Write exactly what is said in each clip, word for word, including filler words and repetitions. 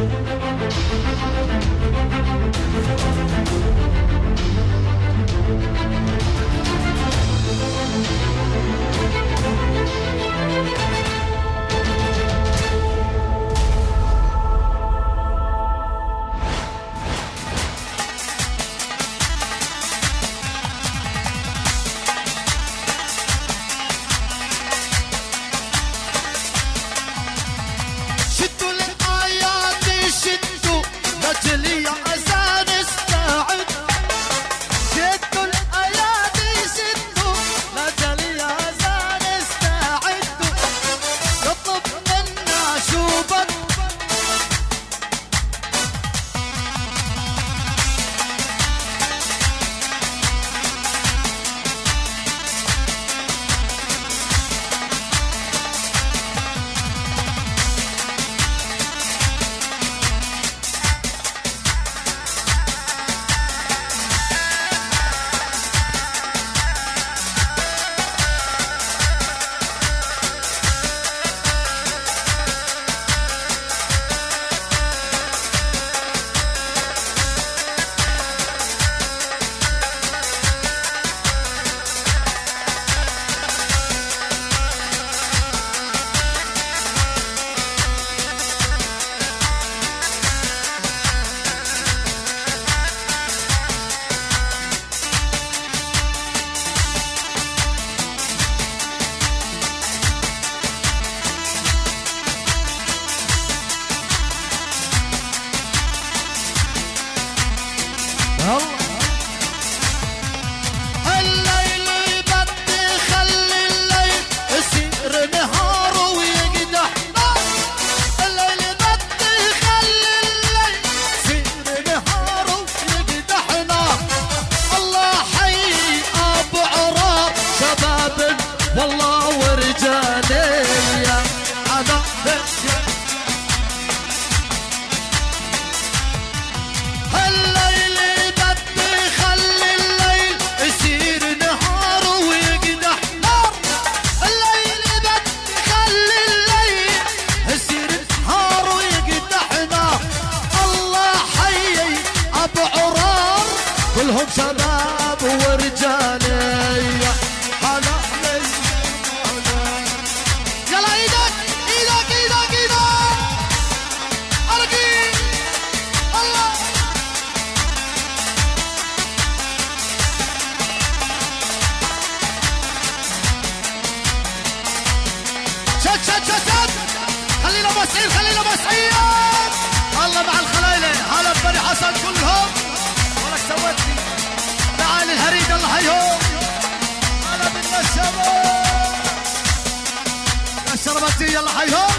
يلا حيهم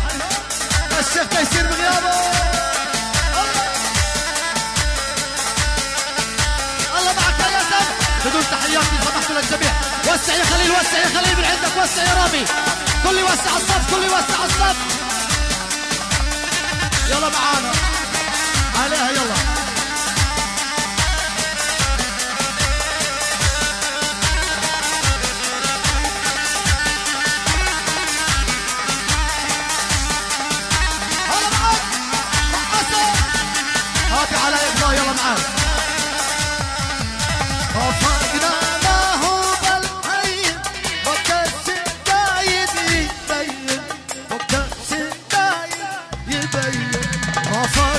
الشيخ تيسير بغيابه. الله معك يا سيد. بدون تحياتي سمحت للجميع. وسع يا خليل، وسع يا خليل من عندك، وسع يا رامي. كل يوسع الصف، كل يوسع الصف. يلا معانا عليها يلا. يلا معاك. وفقنا له بالحي وكاس الدايد يبين، وكاس الدايد يبين.